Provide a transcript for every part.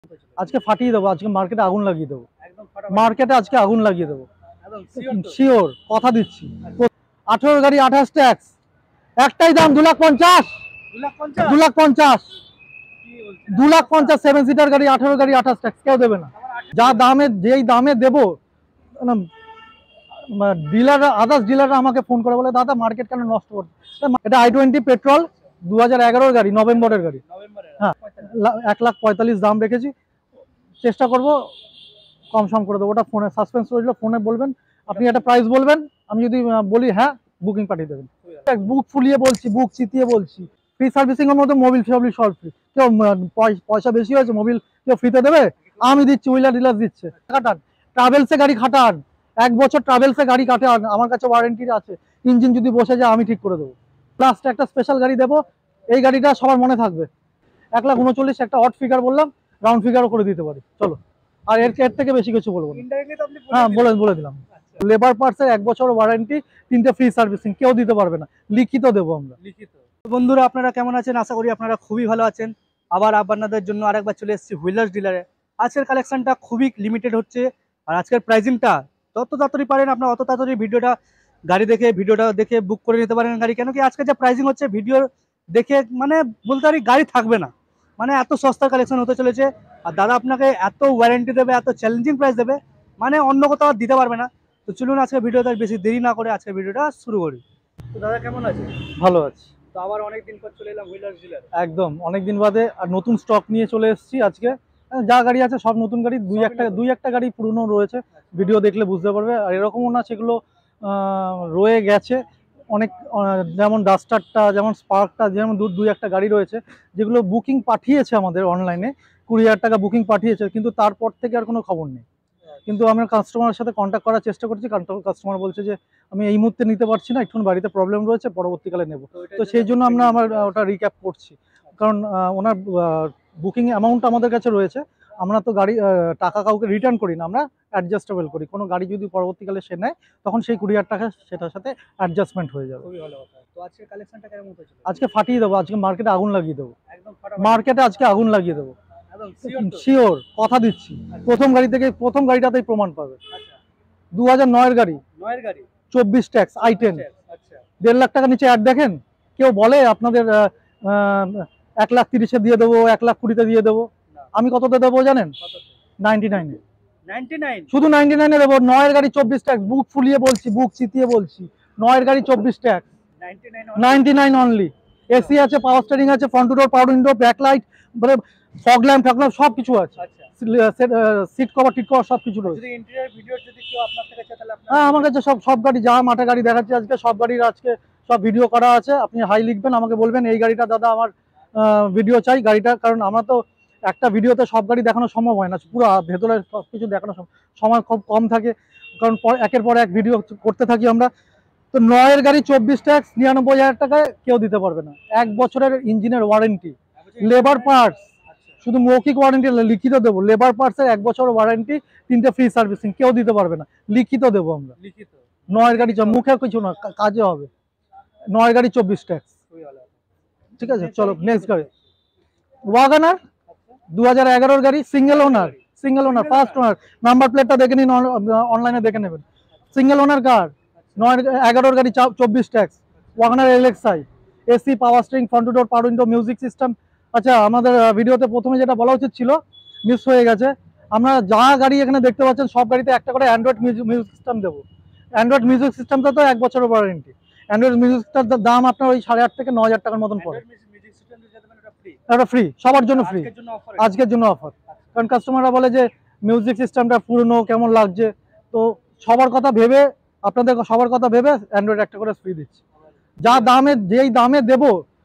আজকে ফাটিয়ে দেবো, আজকে মার্কেটে আগুন লাগিয়ে দেবো, মার্কেটে আজকে আগুন লাগিয়ে দেবো, শিওর কথা দিচ্ছি। 18 গাড়ি 28 ট্যাক্স, একটাই দাম 2,50,000, 2,50,000, 2,50,000 7 সিটার গাড়ি, 18 গাড়ি 28 ট্যাক্স, কেউ দেবে না। যা দামে, যেই দামে দেবো, ডিলাররা, আদার্স ডিলাররা আমাকে ফোন করে বলে দাদা মার্কেট কেন নষ্ট করছে। এটা i20 পেট্রোল, 2011 গাড়ি, নভেম্বরের গাড়ি। হ্যাঁ, 1,45,000 দাম রেখেছি, চেষ্টা করব কম সম করে দেবো। ওটা ফোনে সাসপেন্স রয়েছিল, ফোনে বলবেন আপনি, একটা প্রাইস বলবেন, আমি যদি বলি হ্যাঁ, বুকিং পাঠিয়ে দেবেন। বুক ফুলিয়ে বলছি, বুক চিতিয়ে বলছি, ফ্রি সার্ভিসিং এর মধ্যে মোবিল সবই সব ফ্রি। কেউ পয়সা বেশি হয়েছে, মোবিল কেউ ফ্রিতে দেবে? আমি দিচ্ছি, হুইলার ডিলার দিচ্ছে। খাটান, ট্রাভেলসে গাড়ি খাটান, 1 বছর ট্রাভেলসে গাড়ি কাটান, আমার কাছে ওয়ারেন্টি আছে। ইঞ্জিন যদি বসে যায় আমি ঠিক করে দেবো। লাস্ট একটা স্পেশাল গাড়ি দেবো, এই গাড়িটা সবার মনে থাকবে। 1,39,000 একটা অড ফিগার বললাম, রাউন্ড ফিগারও করে দিতে পারি, চলো। আর এর থেকে বেশি কিছু বলবো না। হ্যাঁ, বলে দিলাম। লেবার পার্টসের 1 বছর ওয়ারেন্টি, 3টে ফ্রি সার্ভিসিং, কেউ দিতে পারবে না, লিখিত দেবো আমরা। লিখিত। বন্ধুরা আপনারা কেমন আছেন? আশা করি আপনারা খুবই ভালো আছেন। আবার আপনাদের জন্য আরেকবার চলে এসেছি হুইলার্স ডিলারে। আজকের কালেকশনটা খুবই লিমিটেড হচ্ছে, আর আজকের প্রাইজিংটা যত তাড়াতাড়ি পারেন আপনারা অত তাড়াতাড়ি ভিডিওটা দেখে বুক করে নিতে পারেন গাড়ি। কেন কি আজকে যে প্রাইজিং হচ্ছে ভিডিও দেখে মানে বলতে পারি গাড়ি থাকবে না, মানে এত সস্তার কালেকশন হতে চলেছে। আর দাদা আপনাকে এত ওয়ারেন্টি দেবে, এত চ্যালেঞ্জিং প্রাইস দেবে, মানে অন্য কোথাও দিতে পারবে না। তো চলুন আজকে ভিডিওটা বেশি দেরি না করে আজকে ভিডিওটা শুরু করি। তো দাদা কেমন আছে? ভালো আছে। তো আবার অনেকদিন পর চলে এলাম হুইলার্স ডিলার। একদম অনেকদিন বাদে, আর নতুন স্টক নিয়ে চলে এসেছি আজকে। যা গাড়ি আছে সব নতুন গাড়ি, দুই একটা গাড়ি পুরনো রয়েছে, ভিডিও দেখলে বুঝতে পারবে। আর এরকমও না সেগুলো রয়ে গেছে অনেক, যেমন ডাস্টারটা, যেমন স্পার্কটা, যেমন দুই একটা গাড়ি রয়েছে যেগুলো বুকিং পাঠিয়েছে আমাদের অনলাইনে, 20,000 টাকা বুকিং পাঠিয়েছে, কিন্তু তারপর থেকে আর কোনো খবর নেই। কিন্তু আমরা কাস্টমারের সাথে কন্ট্যাক্ট করার চেষ্টা করছি, কারণ কাস্টমার বলছে যে আমি এই মুহূর্তে নিতে পারছি না, একটু বাড়িতে প্রবলেম রয়েছে, পরবর্তীকালে নেব। তো সেই জন্য আমরা ওটা রিক্যাপ করছি, কারণ ওনার বুকিং অ্যামাউন্ট আমাদের কাছে রয়েছে। আমরা তো গাড়ি টাকা কাউকে রিটার্ন করি না, আমরা অ্যাডজাস্টেবল করি। কোনো গাড়ি যদি পরবর্তীকালে সে নেয় তখন সেই 20,000 টাকা সেটার সাথে অ্যাডজাস্টমেন্ট হয়ে যাবে। খুবই ভালো কথা। তো আজকে কালেকশনটা কেমন হচ্ছে? আজকে ফাটিয়ে দেবো, আজকে মার্কেটে আগুন লাগিয়ে দেবো, একদম মার্কেটে আজকে আগুন লাগিয়ে দেবো, একদম শিওর কথা দিচ্ছি। প্রথম গাড়িটাতেই প্রমাণ পাবে। 2009 গাড়ি, 9 গাড়ি, 24 ট্যাক্স, i10। আচ্ছা, 1.5 লাখ টাকা নিচে অ্যাড দেখেন? কেউ বলে আপনাদের 1,30,000 দিয়ে দেবো, 1,20,000 দিয়ে দেবো? আমি কততে দেবো জানেন? 99-এ, 99 শুধু 99-এ দেবো। 9 গাড়ি 24 ট্যাক্স, বুক ফুলিয়ে বলছি, বুক চিতিয়ে বলছি, 9 গাড়ি 24 ট্যাক্স, 99 অনলি। এসি আছে, পাওয়ার স্টিয়ারিং আছে, front door, power window, backlight, মানে ফগ ল্যাম্প সব কিছু আছে। সিট কভার টিট কভার সব কিছু রয়েছে। যদি ইন্টেরিয়র ভিডিও যদি কেউ আপনার থেকে চায় তাহলে হ্যাঁ, আমার কাছে সব গাড়ি, যা মাঠে গাড়ি দেখাচ্ছি আজকে, সব গাড়ির আজকে সব ভিডিও করা আছে। আপনি হাই লিখবেন, আমাকে বলবেন এই গাড়িটা দাদা আমার ভিডিও চাই গাড়িটা, কারণ আমরা তো একটা ভিডিওতে সব গাড়ি দেখানো সম্ভব হয় না, পুরো ভেতরে সব কিছু দেখানো সময় খুব কম থাকে, কারণ একের পর এক ভিডিও করতে থাকি আমরা। তো 9 গাড়ি 24 ট্যাক্স, 99,000 টাকায় কেউ দিতে পারবে না। 1 বছরের ইঞ্জিনের ওয়ারেন্টি, লেবার পার্টস, শুধু মৌখিক ওয়ারেন্টি লিখিত দেবো। লেবার পার্টসের 1 বছর ওয়ারেন্টি, 3টে ফ্রি সার্ভিসিং, কেউ দিতে পারবে না, লিখিত দেবো আমরা। লিখিত 9 গাড়ি, মুখে কিছু না, কাজে হবে। 9 গাড়ি 24 ট্যাক্স, ঠিক আছে। চলো নেক্সট গাড়ি, ওয়াগনার, 2011 গাড়ি, single owner, first owner. Number প্লেটটা দেখে নিন, অনলাইনে দেখে নেবেন। সিঙ্গেল ওনার কার, 11 গাড়ি 24 tax, WagonR LXi, AC, power steering, front door, power window, music system. আচ্ছা, আমাদের ভিডিওতে প্রথমে যেটা বলা উচিত ছিল, মিস হয়ে গেছে। আমরা যা গাড়ি এখানে দেখতে পাচ্ছেন সব গাড়িতে একটা করে অ্যান্ড্রয়েড মিউজিক সিস্টেম দেবো। অ্যান্ড্রয়েড মিউজিক সিস্টেমটা তো 1 বছরের ওয়ারেন্টি। অ্যান্ড্রয়েড মিউজিক সিস্টেমটার দাম আপনার ওই 8,500 থেকে 9,000 টাকার মতন পড়ে। এটা ফ্রি, সবার জন্য ফ্রি, আজকের জন্য অফার। কারণ কাস্টমাররা বলে যে মিউজিক সিস্টেমটা পুরনো কেমন লাগছে, তো সবার কথা ভেবে, আপনাদের সবার কথা ভেবে অ্যান্ড্রয়েড একটা করে ফ্রি দিচ্ছি। যেই দামে দেবো,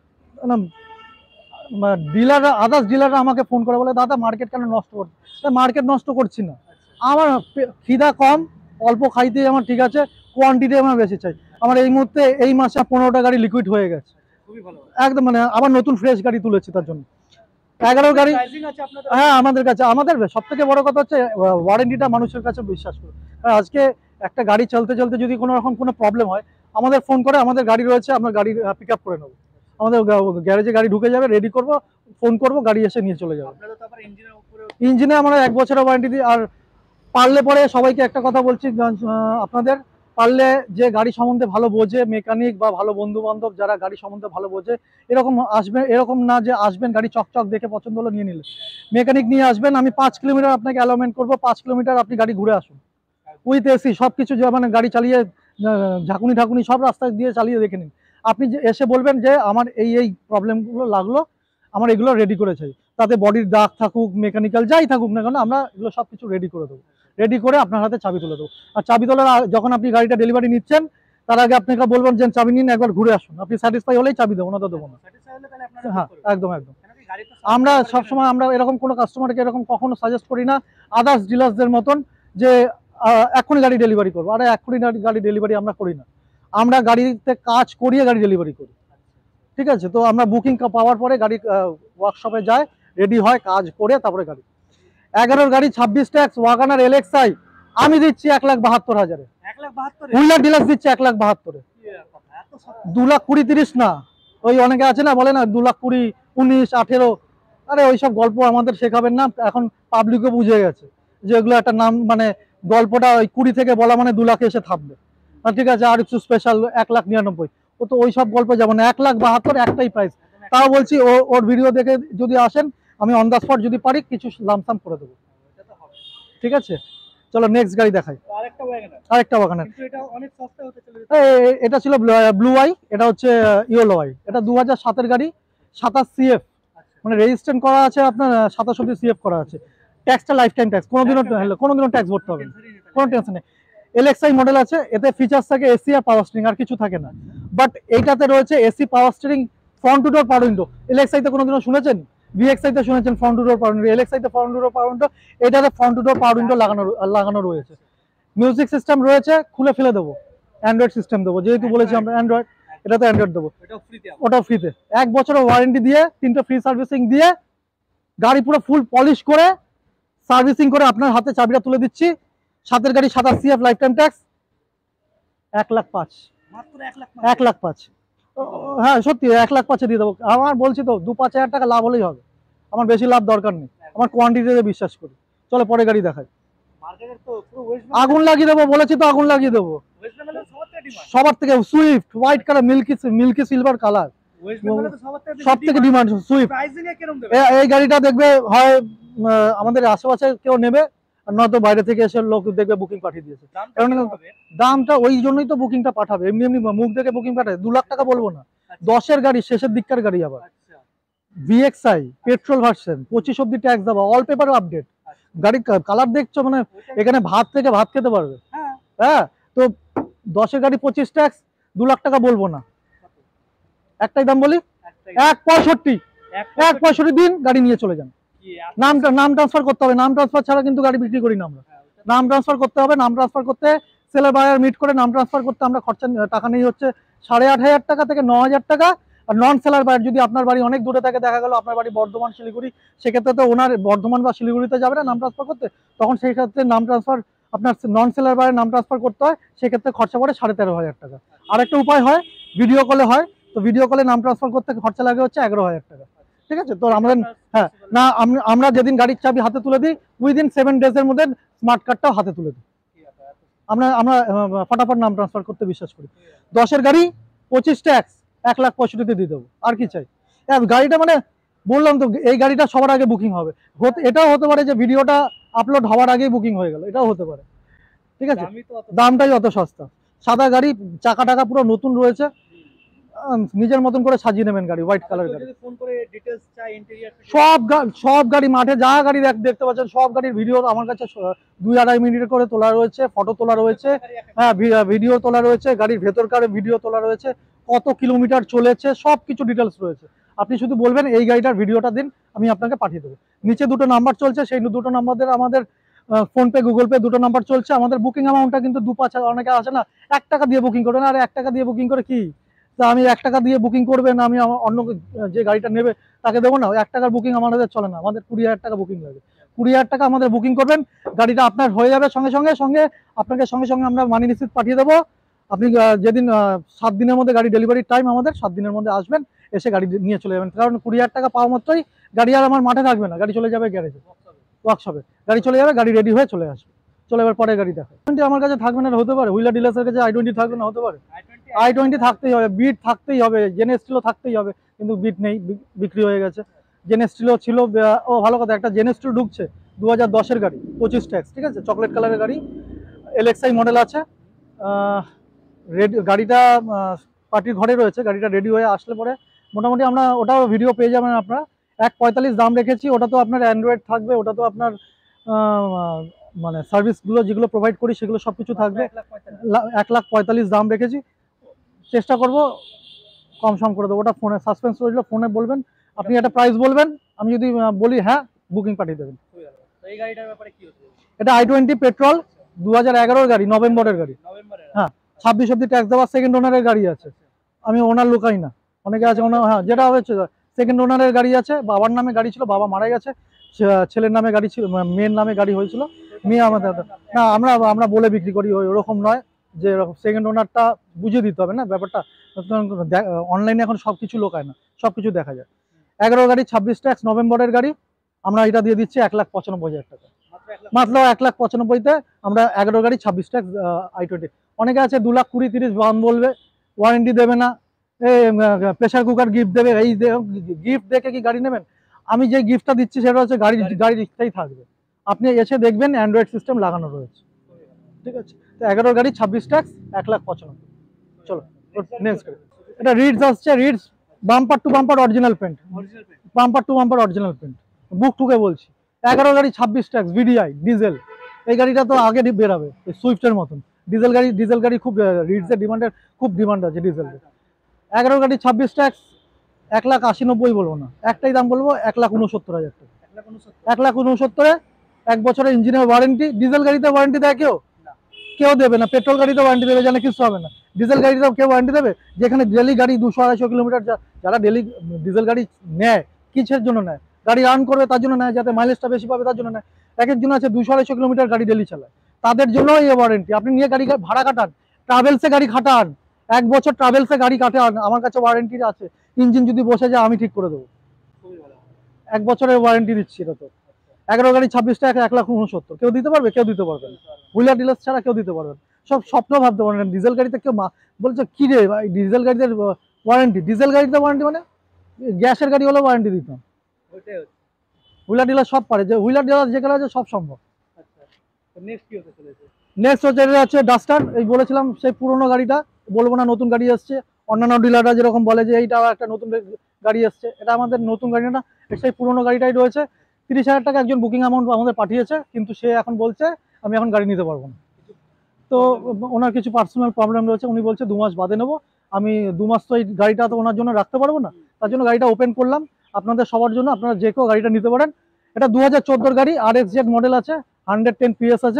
ডিলাররা, আদার্স ডিলাররা আমাকে ফোন করে বলে দাদা মার্কেট কেন নষ্ট করছে। মার্কেট নষ্ট করছি না, আমার খিদা কম, অল্প খাইতেই আমার ঠিক আছে, কোয়ান্টিটি আমার বেশি চাই। আমার এই মুহূর্তে এই মাসে 15টা গাড়ি লিকুইড হয়ে গেছে, একদম, মানে আবার নতুন ফ্রেশ গাড়ি তুলেছি তার জন্য। 11 গাড়ি, হ্যাঁ আমাদের কাছে। আমাদের সব থেকে বড় কথা হচ্ছে ওয়ারেন্টিটা মানুষের কাছে বিশ্বাস করে। আজকে একটা গাড়ি চলতে চলতে যদি কোনো রকম কোনো প্রবলেম হয়, আমাদের ফোন করে, আমাদের গাড়ি রয়েছে, আমরা গাড়ি পিক আপ করে নেবো। আমাদের গ্যারেজে গাড়ি ঢুকে যাবে, রেডি করবো, ফোন করবো, গাড়ি এসে নিয়ে চলে যাবে। ইঞ্জিনে আমরা 1 বছরের ওয়ারেন্টি দিই। আর পারলে পরে সবাইকে একটা কথা বলছি, আপনাদের পারলে যে গাড়ি সম্বন্ধে ভালো বোঝে, মেকানিক বা ভালো বন্ধু বান্ধব যারা গাড়ি সম্বন্ধে ভালো বোঝে, এরকম আসবে, এরকম না যে আসবেন গাড়ি চকচক দেখে পছন্দ হলো নিয়ে নিলে, মেকানিক নিয়ে আসবেন, আমি 5 কিলোমিটার আপনাকে অ্যালোমেন্ট করবো, 5 কিলোমিটার আপনি গাড়ি ঘুরে আসুন উইথ এসি সব কিছু, মানে গাড়ি চালিয়ে ঝাঁকুনি ঠাকুনি সব রাস্তা দিয়ে চালিয়ে দেখে নিন। আপনি যে এসে বলবেন যে আমার এই প্রবলেমগুলো লাগলো, আমার এগুলো রেডি করে চাই, তাতে বডির দাগ থাকুক, মেকানিক্যাল যাই থাকুক না কেন, আমরা এগুলো সব কিছু রেডি করে দেবো, রেডি করে আপনার হাতে চাবি তুলে দেবো। আর চাবি তোলার যখন আপনি গাড়িটা ডেলিভারি নিচ্ছেন তার আগে আপনাকে বলবেন যে চাবি নিন, একবার ঘুরে আসুন, আপনি স্যাটিসফাই হলেই চাবি দেবো, না তো দেবো না। হ্যাঁ, একদম একদম। আমরা সবসময় আমরা এরকম কোনো কাস্টমারকে এরকম কখনো সাজেস্ট করি না আদার্স ডিলার্সদের মতন যে এখনই গাড়ি ডেলিভারি করবো, আরে এখনই গাড়ি ডেলিভারি আমরা করি না, আমরা গাড়িতে কাজ করিয়ে গাড়ি ডেলিভারি করি। ঠিক আছে, তো আমরা বুকিং পাওয়ার পরে গাড়ি ওয়ার্কশপে যায়, রেডি হয়, কাজ করে তারপরে গাড়ি। 11 গাড়ি 26 ট্যাক্স ওয়াগনার এলএক্সআই আমি দিচ্ছি 1,72,000-এ, হুইলার ডিলার্স দিচ্ছে 1,72,000-এ, 2,20,30 না, ওই অনেকে আছে না বলে না 2,20,19, 18, আরে ওইসব গল্প আমাদের শেখাবেন না, এখন পাবলিকও বুঝে গেছে যে এগুলো একটা নাম, মানে গল্পটা ওই 20 থেকে বলা মানে 2 লাখ এসে থাকবে। ঠিক আছে, আর একটু স্পেশাল 1,99,000, ও তো ওইসব গল্প যাবো না, 1,72,000 একটাই প্রাইস। তাও বলছি ওর ভিডিও দেখে যদি আসেন আমি অন দ্য স্পট যদি পারি কিছু লামসাম করে দেবো। ঠিক আছে, চলো নেক্সট গাড়ি দেখাই, আরেকটা ওয়াগনার। এটা ছিল ব্লু আই, এটা হচ্ছে ইয়েলো আই, এটা 2007-এর গাড়ি, 27 CF, মানে রেজিস্ট্রেশন করা আছে আপনার 27 CF করা আছে, ট্যাক্সটা লাইফ টাইম ট্যাক্স, কোনোদিনও ট্যাক্স ভরতে হবে না, কোনো টেনশন নেই। এলএক্সআই মডেল আছে, এতে ফিচার্স থাকে এসি আর পাওয়ার স্টিয়ারিং, আর কিছু থাকে না, বাট এইটাতে রয়েছে AC, power steering, front two door power window. LXI তে কোনোদিনও শুনেছেন? ভিএক্সআই তে শুনেছেন front two door power window, LXI তে front two door power window, এটাতে front two door power window লাগানো রয়েছে। মিউজিক সিস্টেম রয়েছে, খুলে ফেলে দেবো, অ্যান্ড্রয়েড সিস্টেম দেবো, যেহেতু বলেছি আমরা অ্যান্ড্রয়েড, এটাতে অ্যান্ড্রয়েড দেবো, ওটাও ফ্রিতে, 1 বছরের ওয়ারেন্টি দিয়ে 3টে ফ্রি সার্ভিসিং দিয়ে গাড়ি পুরো ফুল পলিশ করে সার্ভিসিং করে আপনার হাতে চাবিটা তুলে দিচ্ছি। সাতের গাড়ি 27 CF লাইফ টাইম ট্যাক্স 1,05,000, মাত্র 1,05,000। হ্যাঁ সত্যি 1,05,000 দিয়ে দেবো, আমার বলছি তো 2-5 হাজার টাকা লাভ হলেই হবে, আমার বেশি লাভ দরকার নেই, আমার কোয়ান্টিটিতে বিশ্বাস করি। চলো পরে গাড়ি দেখাই, আগুন লাগিয়ে দেবো বলেছি তো, আগুন লাগিয়ে দেবো। সবার থেকে Swift white colour, milky silver colour, সব থেকে ডিমান্ড সুইফট। এই গাড়িটা দেখবে হয় আমাদের আশেপাশে কেউ নেবে, আর নয়তো বাইরে থেকে এসে লোক দেখবে বুকিং পাঠিয়ে দিয়েছে। কারণ দামটা ওই জন্যই তো বুকিংটা পাঠাবে, এমনি এমনি মুখ দেখে বুকিং পাঠাবে। 2 লাখ টাকা বলবো না, 10-এর গাড়ি, শেষের দিককার গাড়ি, আবার ভিএক্সআই পেট্রোল ভার্সন, 25 অব্দি ট্যাক্স দেওয়া, অল পেপার আপডেট, গাড়ির কালার দেখছো, মানে এখানে ভাত থেকে ভাত খেতে পারবে। হ্যাঁ, তো 10-এর গাড়ি 25 ট্যাক্স, 2 লাখ টাকা বলবো না, একটাই দাম বলি 1,65,000, 1,65,000 দিন গাড়ি নিয়ে চলে যান। নাম ট্রান্সফার করতে হবে, নাম ট্রান্সফার ছাড়া কিন্তু গাড়ি বিক্রি করি না আমরা, নাম ট্রান্সফার করতে হবে, নাম ট্রান্সফার করতে সেলার বায়ার মিট করে নাম ট্রান্সফার করতে আমরা খরচা টাকা নেই হচ্ছে 8,500 টাকা থেকে 9,000 টাকা। আর নন সেলার বায়ার যদি আপনার বাড়ি অনেক দূরে থাকে, দেখা গেল আপনার বাড়ি বর্ধমান শিলিগুড়ি, সেক্ষেত্রে তো ওনার বর্ধমান বা শিলিগুড়িতে যাবে না নাম ট্রান্সফার করতে, তখন সেই ক্ষেত্রে নাম ট্রান্সফার আপনার নন সেলার বায়ার নাম ট্রান্সফার করতে হয়, সেক্ষেত্রে খরচা পড়ে 13,500 টাকা। আরেকটা উপায় হয়, ভিডিও কলে হয়, তো ভিডিও কলে নাম ট্রান্সফার করতে খরচা লাগে হচ্ছে 11,000 টাকা। ঠিক আছে, তো আমাদের হ্যাঁ না, আমরা যেদিন গাড়ির চাবি হাতে তুলে দিই উইদিন 7 ডেজের মধ্যে স্মার্ট কার্ডটাও হাতে তুলে দিই, আমরা ফটাফট নাম ট্রান্সফার করতে বিশ্বাস করি। 10-এর গাড়ি 25 ট্যাক্স 1,65,000 দিয়ে দেবো, আর কি চাই। গাড়িটা মানে বললাম তো, এই গাড়িটা সবার আগে বুকিং হবে, এটাও হতে পারে যে ভিডিওটা আপলোড হওয়ার আগেই বুকিং হয়ে গেল, এটাও হতে পারে। ঠিক আছে, দামটাই অত সস্তা, সাদা গাড়ি, চাকা টাকা পুরো নতুন রয়েছে, নিজের মতন করে সাজিয়ে নেবেন গাড়ি, হোয়াইট কালার গাড়ি। সব গাড়ি মাঠে যা গাড়ি দেখতে পাচ্ছেন সব গাড়ির ভিডিও আমার কাছে 2-2.5 মিনিট করে তোলা রয়েছে, ফটো তোলা রয়েছে, হ্যাঁ ভিডিও তোলা রয়েছে, গাড়ির ভেতরকার ভিডিও তোলা রয়েছে, কত কিলোমিটার চলেছে সব কিছু ডিটেলস রয়েছে। আপনি শুধু বলবেন এই গাড়িটার ভিডিওটা দিন, আমি আপনাকে পাঠিয়ে দেবো। নিচে 2টো নাম্বার চলছে, সেই 2টো নাম্বারের আমাদের ফোনপে গুগল পে 2টো নাম্বার চলছে। আমাদের বুকিং অ্যামাউন্টটা কিন্তু 2-5, অনেকে আসে না 1 টাকা দিয়ে বুকিং করবেন, আর 1 টাকা দিয়ে বুকিং করে কি, তা আমি 1 টাকা দিয়ে বুকিং করবেন, আমি অন্য যে গাড়িটা নেবে তাকে দেবো না? 1 টাকার বুকিং আমাদের চলে না, আমাদের 20,000 টাকা বুকিং লাগে। 20,000 টাকা আমাদের বুকিং করবেন, গাড়িটা আপনার হয়ে যাবে সঙ্গে সঙ্গে আপনাকে সঙ্গে সঙ্গে আমরা মানি রিসিপ্ট পাঠিয়ে দেবো। আপনি যেদিন 7 দিনের মধ্যে গাড়ি ডেলিভারির টাইম, আমাদের 7 দিনের মধ্যে আসবেন, এসে গাড়ি নিয়ে চলে যাবেন। কারণ 20,000 টাকা পাওয়া মাত্রই গাড়ি আর আমার মাঠে থাকবে না, গাড়ি চলে যাবে গ্যারেজে। ওয়ার্কশপে, গাড়ি চলে যাবে, গাড়ি রেডি হয়ে চলে আসবে, চলে এবার পরে গাড়ি দেখা। আমার কাছে থাকবে না, হতে পারে হুইলার ডিলার্সের কাছে i20 থাকবে না, হতে পারে i20 থাকতেই হবে, বিট থাকতেই হবে, জেন স্টিলও থাকতেই হবে, কিন্তু বিট নেই, বিক্রি হয়ে গেছে। জেন স্টিলও ছিল, ও ভালো কথা, একটা জেন স্টিল ঢুকছে 2010-এর গাড়ি, 25 ট্যাক্স, ঠিক আছে, চকলেট কালারের গাড়ি, LXI মডেল আছে। গাড়িটা পার্টির ঘরে রয়েছে, গাড়িটা রেডি হয়ে আসলে পরে মোটামুটি আমরা ওটাও ভিডিও পেয়ে যাবেন আপনারা। 1.45 দাম রেখেছি, ওটা তো আপনার অ্যান্ড্রয়েড থাকবে, ওটা তো আপনার মানে সার্ভিসগুলো যেগুলো প্রোভাইড করি সেগুলো সব কিছু থাকবে। 1,45,000 দাম রেখেছি, চেষ্টা করব কম সম করে দেবো। ওটা ফোনে সাসপেন্স রয়েছিল, ফোনে বলবেন, আপনি একটা প্রাইস বলবেন, আমি যদি বলি হ্যাঁ, বুকিং পাঠিয়ে দেবেন। এটা i20 পেট্রোল, 2011-এর গাড়ি, নভেম্বরের গাড়ি। হ্যাঁ, 26 অব্দি ট্যাক্স দেওয়া, সেকেন্ড ওনারের গাড়ি আছে, আমি ওনার লুকাই না, অনেকে আছে ওনার, হ্যাঁ যেটা হচ্ছে সেকেন্ড ওনারের গাড়ি আছে, বাবার নামে গাড়ি ছিল, বাবা মারা গেছে, ছেলের নামে গাড়ি ছিল, মেয়ের নামে গাড়ি হয়েছিল, মেয়ে আমাদের না, আমরা বলে বিক্রি করি, ওরকম নয় যে সেকেন্ড ওনারটা বুঝিয়ে দিতে হবে না ব্যাপারটা। অনলাইনে এখন সব কিছু লোকায় না, সব কিছু দেখা যায়। 11 গাড়ি, 26 ট্যাক্স, নভেম্বরের গাড়ি, আমরা এটা দিয়ে দিচ্ছি 1,95,000 টাকা, মাত্র 1,95,000-তে আমরা 11 গাড়ি 26 ট্যাক্স i20। অনেকে আছে 2,20,30 দাম বলবে, ওয়ারেন্টি দেবে না, প্রেশার কুকার গিফট দেবে, এই গিফট দেখে কি গাড়ি নেবেন? আমি যে গিফটটা দিচ্ছি সেটা হচ্ছে গাড়ির রিক্সটাই থাকবে, আপনি এসে দেখবেন অ্যান্ড্রয়েড সিস্টেম লাগানো রয়েছে, ঠিক আছে। তো 11 গাড়ি 26 ট্যাক্স 1,95,000। চলো নেক্সট, এটা রিডস আসছে, রিডস bumper to bumper original paint, bumper to bumper original paint, book টুকে বলছি। 11 গাড়ি 26 ট্যাক্স VDI ডিজেল, এই গাড়িটা তো আগে বেরাবে সুইফটের মতন। ডিজেল গাড়ি খুব রিডসের ডিমান্ডের, খুব ডিমান্ড আছে ডিজেলের। 11 গাড়ি 26 ট্যাক্স 1,80,90 বলবো না, একটাই দাম বলবো, 1,69,000 টাকা। 1,69,000-এ 1 বছরের ইঞ্জিনের ওয়ারেন্টি। ডিজেল গাড়িতে ওয়ারেন্টি দেয় কেউ দেবে না, পেট্রোল গাড়িতে ওয়ারেন্টি দেবে জানে কিছু হবে না, ডিজেল গাড়িতেও কেউ ওয়ারেন্টি দেবে? যেখানে ডেলি গাড়ি 200-250 কিলোমিটার, যারা ডেলি ডিজেল গাড়ি নেয় কিসের জন্য নেয়? গাড়ি রান করবে তার জন্য নেয়, যাতে মাইলেজটা বেশি পাবে তার জন্য নেয়। এক একজন আছে 200-250 কিলোমিটার গাড়ি ডেলি চালায়, তাদের জন্য এই ওয়ারেন্টি। আপনি নিয়ে গাড়ি ভাড়া কাটান, ট্রাভেলসে গাড়ি খাটান, 1 বছর ট্রাভেলসে গাড়ি কাটান, আমার কাছে ওয়ারেন্টি আছে, ইঞ্জিন যদি বসে যায় আমি ঠিক করে দেবো, 1 বছরের ওয়ারেন্টি দিচ্ছি। এটা তো 11 গাড়ি 26 টাকা 1,69,000, কেউ দিতে পারবে? কেউ দিতে পারবে না, হুইলার ডিলার্স ছাড়া কেউ দিতে পারবে না। সব স্বপ্ন ভাবতে পারে না। ডিজেল গাড়িতে কেউ বলছে কি রে ভাই, ডিজেল গাড়িতে ওয়ারেন্টি, ডিজেল গাড়িতে ওয়ারেন্টি মানে গ্যাসের গাড়ি হলে ওয়ারেন্টি দিতাম। হুইলার ডিলার সব পারে, যে হুইলার ডিলার যেখানে আছে সব সম্ভব। নেক্সট হচ্ছে, এটা হচ্ছে ডাস্টার, এই বলেছিলাম সেই পুরোনো গাড়িটা, বলবো না নতুন গাড়ি এসছে। অন্যান্য ডিলাররা যেরকম বলে যে এইটা একটা নতুন গাড়ি এসছে, এটা আমাদের নতুন গাড়ি না, সেই পুরোনো গাড়িটাই রয়েছে। 30,000 টাকা একজন বুকিং অ্যামাউন্ট আমাদের পাঠিয়েছে, কিন্তু সে এখন বলছে আমি এখন গাড়ি নিতে পারবো না। তো ওনার কিছু পার্সোনাল প্রবলেম রয়েছে, উনি বলছে 2 মাস বাদে নেবো। আমি 2 মাস তো এই গাড়িটা তো ওনার জন্য রাখতে পারবো না, তার জন্য গাড়িটা ওপেন করলাম আপনাদের সবার জন্য, আপনারা যে কেউ গাড়িটা নিতে পারেন। এটা 2014-এর গাড়ি, RXZ মডেল আছে, 110 PS আছে,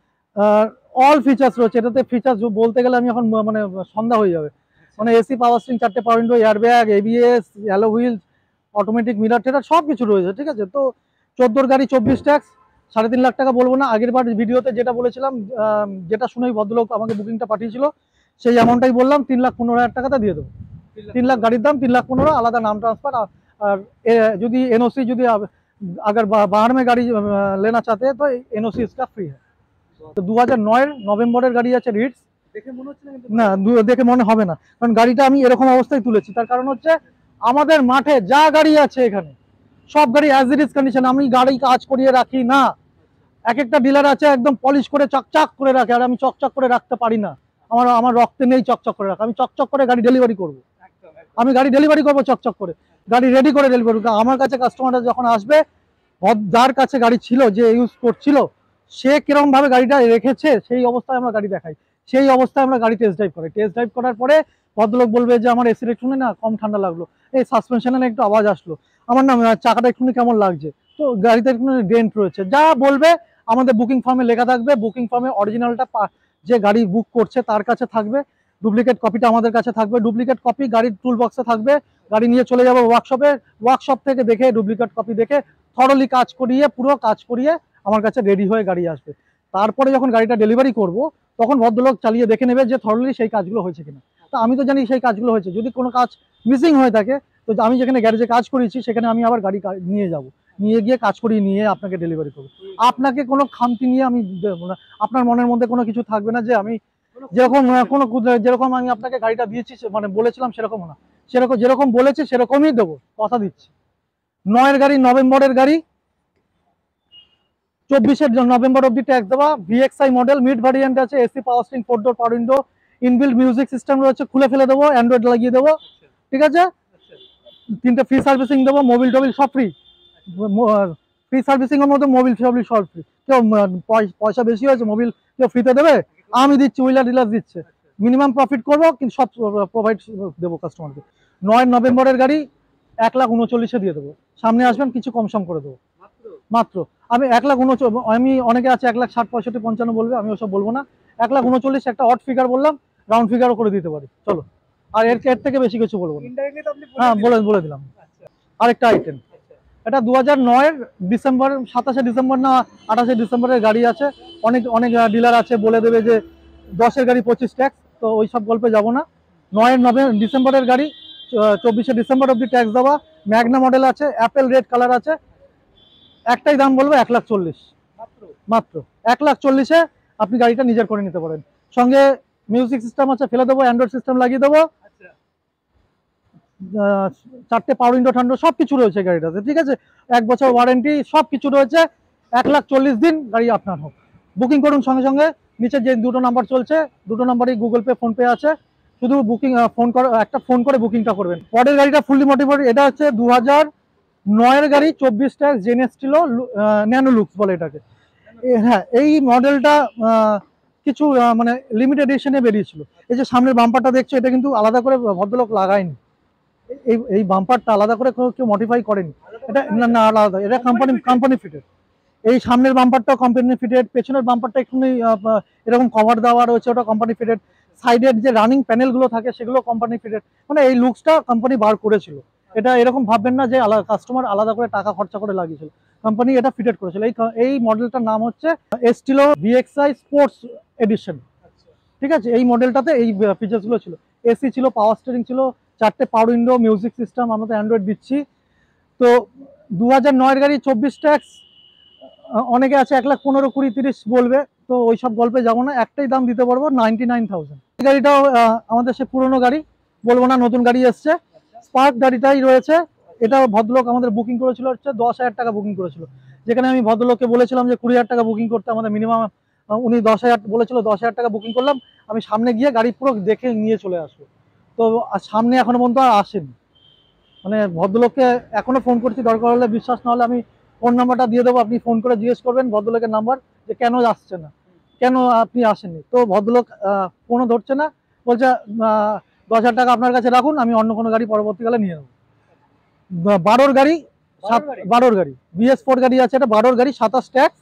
অল ফিচার্স রয়েছে এটাতে। ফিচার্স বলতে গেলে আমি এখন মানে সন্ধ্যা হয়ে যাবে, মানে এসি, পাওয়ার স্টিয়ারিং, 4টে power window, airbag, ABS, alloy wheel, automatic mirror টেরার সব কিছু রয়েছে, ঠিক আছে। তো 14-র গাড়ি 24 ট্যাক্স, 3.5 লাখ টাকা বলবো না। আগের বার ভিডিওতে যেটা বলেছিলাম, যেটা শুনেই ভদ্রলোক আমাকে বুকিংটা পাঠিয়েছিল, সেই অ্যামাউন্টটাই বললাম, 3,15,000 টাকাতে দিয়ে দেবো। 3 লাখ গাড়ির দাম, 3,15,000 আলাদা নাম ট্রান্সফার। আর যদি NOC যদি अगर बाहर में गाड़ी लेना चाहते हैं तो NOC इसका फ्री है। তো 2009-এর নভেম্বরের গাড়ি আছে, রিডস। দেখে মনে হচ্ছে না, দেখে মনে হবে না, কারণ গাড়িটা আমি এরকম অবস্থায় তুলেছি। তার কারণ হচ্ছে আমাদের মাঠে যা গাড়ি আছে এখানে সব গাড়ি অ্যাজ ইট ইজ কন্ডিশন, আমি গাড়ি কাজ করিয়ে রাখি না। এক একটা ডিলার আছে একদম পলিশ করে চকচক করে রাখে, আর আমি চকচক করে রাখতে পারি না, আমার রক্তে নেই চকচক করে রাখা। আমি চকচক করে গাড়ি ডেলিভারি করব, আমি গাড়ি ডেলিভারি করবো চকচক করে, গাড়ি রেডি করে ডেলিভারি করবো। আমার কাছে কাস্টমাররা যখন আসবে, যার কাছে গাড়ি ছিল, যে ইউজ করছিল, সে কিরকম ভাবে গাড়িটা রেখেছে সেই অবস্থায় আমরা গাড়ি দেখাই, সেই অবস্থায় আমরা গাড়ি টেস্ট ড্রাইভ করি। টেস্ট ড্রাইভ করার পরে ভদ্রলোক বলবে যে আমার এসির একটু না কম ঠান্ডা লাগলো, এই সাসপেনশনে একটু আওয়াজ আসলো, আমার না চাকাটা একটু কেমন লাগছে, তো গাড়িতে একটু ডেন্ট রয়েছে, যা বলবে আমাদের বুকিং ফর্মে লেখা থাকবে। বুকিং ফর্মে অরিজিনালটা যে গাড়ি বুক করছে তার কাছে থাকবে, ডুপ্লিকেট কপিটা আমাদের কাছে থাকবে। ডুপ্লিকেট কপি গাড়ির টুল বক্সে থাকবে, গাড়ি নিয়ে চলে যাবো ওয়ার্কশপে, ওয়ার্কশপ থেকে দেখে ডুপ্লিকেট কপি দেখে থরলি কাজ করিয়ে, পুরো কাজ করিয়ে আমার কাছে রেডি হয়ে গাড়ি আসবে। তারপরে যখন গাড়িটা ডেলিভারি করব, তখন ভদ্রলোক চালিয়ে দেখে নেবে যে থরলি সেই কাজগুলো হয়েছে কিনা। তো আমি তো জানি সেই কাজগুলো হয়েছে, যদি কোনো কাজ মিসিং হয়ে থাকে তো আমি যেখানে গ্যারেজে কাজ করেছি সেখানে আমি আবার গাড়ি নিয়ে যাব, নিয়ে গিয়ে কাজ করিয়ে নিয়ে আপনাকে ডেলিভারি করবো। আপনাকে কোনো খামতি নিয়ে আমি দেবো না, আপনার মনের মধ্যে কোনো কিছু থাকবে না যে আমি যেরকম যেরকম আমি আপনাকে গাড়িটা দিয়েছি মানে বলেছিলাম সেরকম না, সেরকম যেরকম বলেছি সেরকমই দেবো, কথা দিচ্ছি। 9-এর গাড়ি, নভেম্বরের গাড়ি, 24-এর নভেম্বর অব্দি ট্যাক্স দেওয়া, VXI মডেল, মিড ভ্যারিয়েন্ট আছে, AC, power steering, 4 door power window, inbuilt music system রয়েছে, খুলে ফেলে দেবো, অ্যান্ড্রয়েড লাগিয়ে দেবো, ঠিক আছে। 3টে ফ্রি সার্ভিসিং দেবো, মোবিল টোবিল সব ফ্রি, ফ্রি সার্ভিসিং এর মধ্যে মোবিল টোবিল সব ফ্রি। কেউ পয়সা বেশি হয়েছে মোবিল কেউ ফ্রিতে দেবে? আমি দিচ্ছি, হুইলার ডিলার দিচ্ছে। মিনিমাম প্রফিট করবো কিন্তু সব প্রোভাইড দেবো কাস্টমারকে। 9 নভেম্বরের গাড়ি 1,39,000-এ দিয়ে দেবো, সামনে আসবেন কিছু কম সম করে দেবো মাত্র। আমি 1,39,000, আমি অনেকে আছে 1,60,000, 65,000, 55 বলবে, আমি ওসব বলবো না। 1,39,000 একটা অড ফিগার বললাম, রাউন্ড ফিগারও করে দিতে পারি, চলো। আর এর থেকে বেশি কিছু বলবো না। হ্যাঁ, বলে দিলাম। আরেকটা আইটেম, এটা 2009-এর ডিসেম্বর, 27শে ডিসেম্বর না 28শে ডিসেম্বরের গাড়ি আছে। অনেক ডিলার আছে বলে দেবে যে 10-এর গাড়ি 25 ট্যাক্স, তো ওই সব গল্পে যাবো না। 9 ডিসেম্বরের গাড়ি, 24শে ডিসেম্বর অব্দি ট্যাক্স দেওয়া, ম্যাগনা মডেল আছে, অ্যাপেল রেড কালার আছে। একটাই দাম বলবো, 1,40,000 মাত্র। 1,40,000-এ আপনি গাড়িটা নিজের করে নিতে পারেন। সঙ্গে মিউজিক সিস্টেম আছে, ফেলে দেবো, অ্যান্ড্রয়েড সিস্টেম লাগিয়ে দেবো, 4টে পাওয়ার উইন্ডো ঠান্ডো সব কিছু রয়েছে গাড়িটাতে, ঠিক আছে। 1 বছর ওয়ারেন্টি, সব কিছু রয়েছে। 1,40,000 দিন গাড়ি আপনার হোক। বুকিং করুন সঙ্গে সঙ্গে, নিচে যে 2টো নাম্বার চলছে, 2টো নাম্বারই গুগল পে, ফোন পে আছে। শুধু বুকিং ফোন করে বুকিংটা করবেন। পরের গাড়িটা ফুললি মোটিভেটেড, এটা হচ্ছে 2009-এর গাড়ি, 24 ট্যাক্স, জেনেস ছিল, ন্যানো লুকস বলে এটাকে। হ্যাঁ, এই মডেলটা কিছু মানে লিমিটেড এডিশনে বেরিয়েছিল। এই যে সামনের বাম্পারটা দেখছো, এটা কিন্তু আলাদা করে ভদ্রলোক লাগায়নি, এই বাম্পারটা আলাদা করে কেউ মডিফাই করেনি, এটা না আলাদা, এটা কোম্পানি ফিটেড। এই সামনের বাম্পারটাও কোম্পানি ফিটেড, পেছনের বাম্পারটা একটুখানি এরকম কভার দেওয়া রয়েছে, ওটা কোম্পানি ফিটেড। সাইডের যে রানিং প্যানেলগুলো থাকে সেগুলো কোম্পানি ফিটেড, মানে এই লুকসটা কোম্পানি বার করেছিল। এটা এরকম ভাববেন না যে কাস্টমার আলাদা করে টাকা খরচা করে লাগিয়েছিল, কোম্পানি এটা ফিটেড করেছিল। এই মডেলটার নাম হচ্ছে এস্টিলো VXI স্পোর্টস এডিশন, ঠিক আছে। এই মডেলটাতে এই ফিচার্সগুলো ছিল, এসি ছিল, পাওয়ার স্টিয়ারিং ছিল, 4টে পাওয়ার উইন্ডো, মিউজিক সিস্টেম, আমরা তো অ্যান্ড্রয়েড দিচ্ছি। তো 2009-এর গাড়ি, 24 ট্যাক্স, অনেকে আছে 1,15,000, 20, 30 বলবে, তো ওই সব গল্পে যাবো না। একটাই দাম দিতে পারবো, 99,000। এই গাড়িটাও আমাদের সে পুরনো গাড়ি বলবো না, নতুন গাড়ি এসছে, স্পার্ক গাড়িটাই রয়েছে। এটা ভদ্রলোক আমাদের বুকিং করেছিল হচ্ছে 10,000 টাকা বুকিং করেছিল, যেখানে আমি ভদ্রলোককে বলেছিলাম যে 20,000 টাকা বুকিং করতে আমাদের মিনিমাম, উনি 10,000 বলেছিল, 10,000 টাকা বুকিং করলাম। আমি সামনে গিয়ে গাড়ি পুরো দেখে নিয়ে চলে আসবো, তো সামনে এখনো পর্যন্ত আর আসেনি। মানে ভদ্রলোককে এখনো ফোন করছি, দরকার হলে, বিশ্বাস না হলে আমি ফোন নাম্বারটা দিয়ে দেবো, আপনি ফোন করে জিজ্ঞেস করবেন ভদ্রলোকের নাম্বার, যে কেন আসছে না, কেন আপনি আসেননি। তো ভদ্রলোক ফোনও ধরছে না, বলছে 10,000 টাকা আপনার কাছে রাখুন, আমি অন্য কোনো গাড়ি পরবর্তীকালে নিয়ে নেবো। 12-র গাড়ি, 12-র গাড়ি, BS4 গাড়ি আছে, এটা 12-র গাড়ি, 27 tax,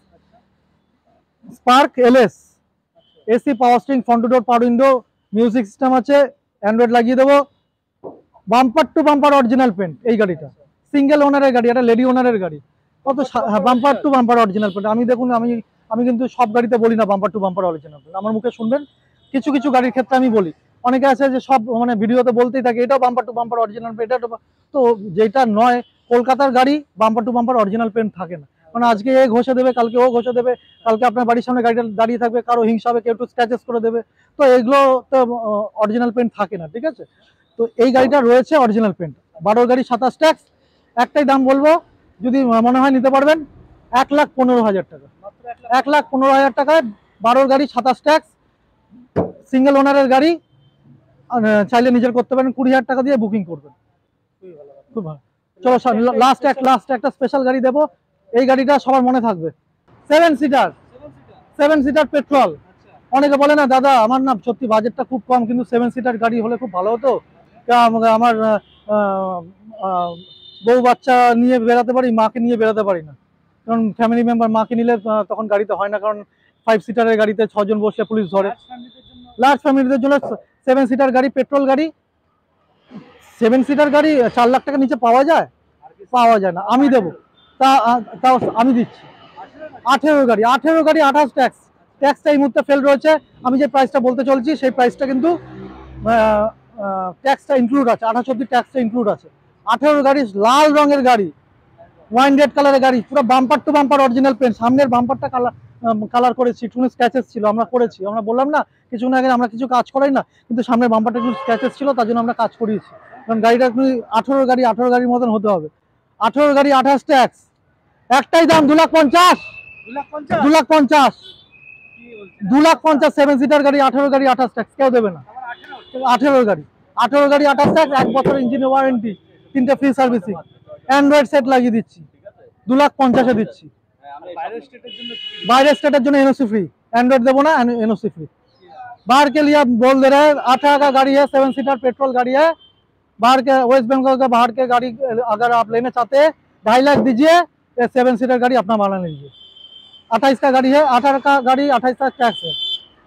Spark LS, AC, power steering, front door power window, music system আছে, অ্যান্ড্রয়েড লাগিয়ে দেবো, bumper to bumper original paint. এই গাড়িটা সিঙ্গেল ওনারের গাড়ি, এটা লেডি ওনারের গাড়ি, কত bumper to bumper original paint. আমি দেখুন, আমি কিন্তু সব গাড়িতে বলি না bumper to bumper original paint, আমার মুখে শুনবেন, কিছু কিছু গাড়ির ক্ষেত্রে আমি বলি। অনেকে আছে যে সব মানে ভিডিওতে বলতেই থাকে এটাও bumper to bumper original paint, এটা তো যেটা নয়, কলকাতার গাড়ি bumper to bumper original paint থাকে না, মানে আজকে এ ঘষে দেবে, কালকে ও ঘষে দেবে, কালকে আপনার বাড়ির সামনে গাড়িটা দাঁড়িয়ে থাকবে, কারো হিংসা হবে, কেউ একটু স্ক্র্যাচেস করে দেবে, তো এগুলো তো অরিজিনাল পেন্ট থাকে না, ঠিক আছে। তো এই গাড়িটা রয়েছে অরিজিনাল পেন্ট, 12-র গাড়ি, 27 ট্যাক্স। একটাই দাম বলবো, যদি মনে হয় নিতে পারবেন, 1,15,000 টাকা, 1,15,000 টাকায় 12-র গাড়ি, 27 ট্যাক্স, সিঙ্গেল ওনারের গাড়ি। চাইলে নিজের করতে পারেন, 20,000 টাকা দিয়ে বুকিং করবেন, খুব ভালো। চলো লাস্ট একটা স্পেশাল গাড়ি দেবো, এই গাড়িটা সবার মনে থাকবে, 7 সিটার পেট্রোল। অনেকে বলে না দাদা আমার না সত্যি বাজেটটা খুব কম, কিন্তু 7 সিটার গাড়ি হলে খুব ভালো হতো, আমার বউ বাচ্চা নিয়ে বেরাতে পারি, মাকে নিয়ে বেরাতে পারি না, কারণ ফ্যামিলি মেম্বার মাকে নিলে তখন গাড়িতে হয় না, কারণ 5 সিটারের গাড়িতে 6 জন বসে পুলিশ ধরে। লার্জ ফ্যামিলিদের জন্য 7 সিটার গাড়ি, পেট্রোল গাড়ি। 7 সিটার গাড়ি 4 লাখ টাকা নিচে পাওয়া যায়? পাওয়া যায় না, আমি দেবো, তাও আমি দিচ্ছি। 18 গাড়ি, 28 ট্যাক্স, ট্যাক্সটা এই মুহূর্তে ফেল রয়েছে। আমি যে প্রাইসটা বলতে চলছি সেই প্রাইসটা কিন্তু ট্যাক্সটা ইনক্লুড আছে, 28 অব্দি ট্যাক্সটা ইনক্লুড আছে। 18 গাড়ি, লাল রঙের গাড়ি, ওয়াইন রেড কালারের গাড়ি, পুরো bumper to bumper original paint, সামনের বাম্পারটা কালার করেছি, কোনো স্ক্র্যাচেস ছিল, আমরা করেছি, আমরা বললাম না কিছুক্ষণ আগে আমরা কিছু কাজ করাই না, কিন্তু সামনের বাম্পারটা একটু স্ক্র্যাচেস ছিল, তার জন্য আমরা কাজ করিয়েছি। কারণ গাড়িটা 18 গাড়ির মতন হতে হবে। 18 গাড়ি 28 ট্যাক্স, একটাই দাম 2,50,000, 2,50,000, 2,50,000 7 সিটার গাড়ি, 18 গাড়ি 28 ট্যাক্স, কেউ দেবে না। 18 গাড়ি 28 ট্যাক্স, 1 বছর ইঞ্জিনের ওয়ারেন্টি, 3টে ফ্রি সার্ভিসিং, অ্যান্ড্রয়েড সেট লাগিয়ে দিচ্ছি, 2,50,000 দিচ্ছি। বাইরের স্টেটের জন্য एनओसी फ्री, एंड्रॉइड देवो ना, एनओसी फ्री। बाहर के लिए बोल दे रहे हैं, 18 का गाड़ी है, 7 सीटर पेट्रोल गाड़ी है, बाहर के वेस्ट बंगाल का बाहर के गाड़ी अगर आप लेना चाहते हैं 2.5 लाख दीजिए, 7 सीटर गाड़ी अपना बना लीजिए। 28 का गाड़ी है, 18 का गाड़ी 28 का टैक्स है।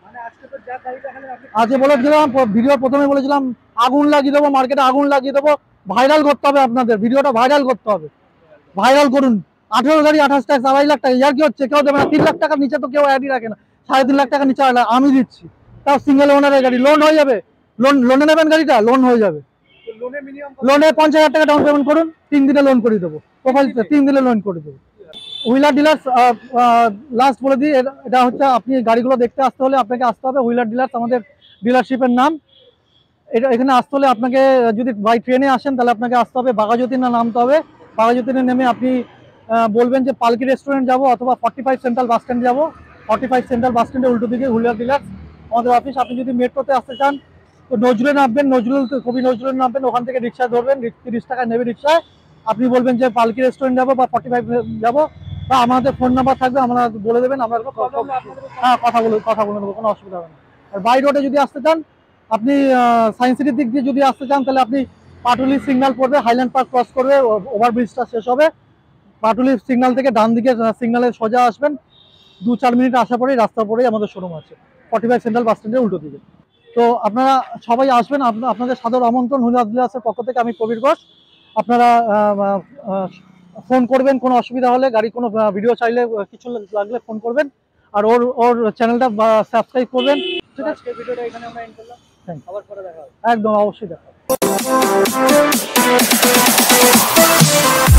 আজকে বলেছিলাম, ভিডিও প্রথমে বলেছিলাম আগুন লাগিয়ে দেবো, মার্কেটে আগুন লাগিয়ে দেবো, ভাইরাল করতে হবে, আপনাদের ভিডিওটা ভাইরাল করতে হবে, ভাইরাল করুন। 18 গাড়ি 28 ট্যাক্স, 2.5 লাখ টাকা, ইয়ার কি হচ্ছে? কেউ দেবে না। 3 লাখ টাকার নিচে তো কেউ অ্যাডই রাখে না, 3.5 লাখ টাকা নিচে আমি দিচ্ছি, তাও সিঙ্গেল ওনারের গাড়ি, লোন হয়ে যাবে, লোনে নেবেন গাড়িটা, লোন হয়ে যাবে। লোনে 50,000 টাকা ডাউন পেমেন্ট করুন, 3 দিনে লোন করে দেবো, প্রোফাইল 3 দিনে লোন করে দেবো। হুইলার ডিলার্স, লাস্ট বলে দিই, এটা হচ্ছে আপনি গাড়িগুলো দেখতে আসতে হলে আপনাকে আসতে হবে হুইলার ডিলার্স, আমাদের ডিলারশিপের নাম। এটা এখানে আসতে হলে আপনাকে, যদি বাই ট্রেনে আসেন তাহলে আপনাকে আসতে হবে বাঘাযতীন নামতে হবে। বাঘাযতীনে নেমে আপনি বলবেন যে পালকি রেস্টুরেন্ট যাব অথবা 45 সেন্ট্রাল বাস স্ট্যান্ড যাব। 45 সেন্ট্রাল বাস স্ট্যান্ডের উল্টো দিকে হুইলার ডিলার্স আমাদের অফিস। আপনি যদি মেট্রোতে আসতে চান তো নজরুলে নামবেন, কবি নজরুলে নামবেন, ওখান থেকে রিক্সা ধরবেন, 30 টাকা নেবে রিক্সায়। আপনি বলবেন যে পালকি রেস্টুরেন্ট যাবো বা 45 যাব, বা আমাদের ফোন নাম্বার থাকবে, আমরা বলে দেবেন, আমরা হ্যাঁ কথা বলে নেবো, কোনো অসুবিধা হবে না। আর বাই রোডে যদি আসতে চান, আপনি সায়েন্স সিটির দিক দিয়ে যদি আসতে চান তাহলে আপনি পাটুলি সিগন্যাল পড়বে, হাইল্যান্ড পার্ক ক্রস করবে, ওভারব্রিজটা শেষ হবে, পাটুলি সিগন্যাল থেকে ডান দিকে সিগন্যালে সোজা আসবেন, 2-4 মিনিট আসা পরেই রাস্তার পরেই আমাদের শোরুম আছে, 45 সেন্ট্রাল বাস স্ট্যান্ডের উল্টো দিকে। তো আপনারা সবাই আসবেন, আপনাদের সাদর আমন্ত্রণ হুইলার ডিলার্সের পক্ষ থেকে। আমি প্রবীর ঘোষ। আপনারা ফোন করবেন কোনো অসুবিধা হলে, গাড়ি কোনো ভিডিও চাইলে, কিছু লাগলে ফোন করবেন, আর ওর চ্যানেলটা সাবস্ক্রাইব করবেন। ঠিক আছে, ভিডিওটা এখানে আমরা এন্ড করলাম, আবার পরে দেখা হবে। একদম অবশ্যই দেখা হবে।